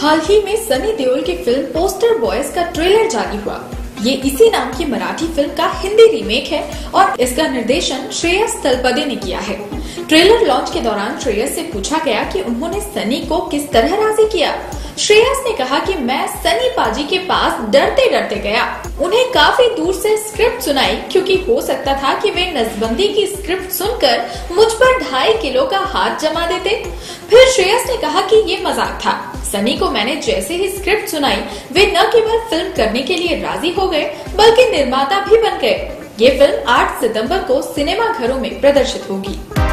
हाल ही में सनी देओल की film Poster Boys का ट्रेलर जारी हुआ। ये इसी नाम की मराठी फिल्म का हिंदी रीमेक है और इसका निर्देशन श्रेयस तलपदे ने किया है। ट्रेलर लॉन्च के दौरान श्रेयस से पूछा गया कि उन्होंने सनी को किस तरह राजी किया। श्रेयस ने कहा कि मैं सनी पाजी के पास डरते डरते गया, उन्हें काफी दूर से स्क्रिप्ट सुनाई क्योंकि हो सकता था कि वे नसबंदी की स्क्रिप्ट सुनकर मुझ पर 2.5 किलो का हाथ जमा देते। फिर श्रेयस ने कहा कि ये मजाक था। सनी को मैंने जैसे ही स्क्रिप्ट सुनाई, वे न केवल फिल्म करने के लिए राजी हो गए बल्कि निर्माता भी बन गए। ये फिल्म 8 सितंबर को सिनेमा घरों में प्रदर्शित होगी।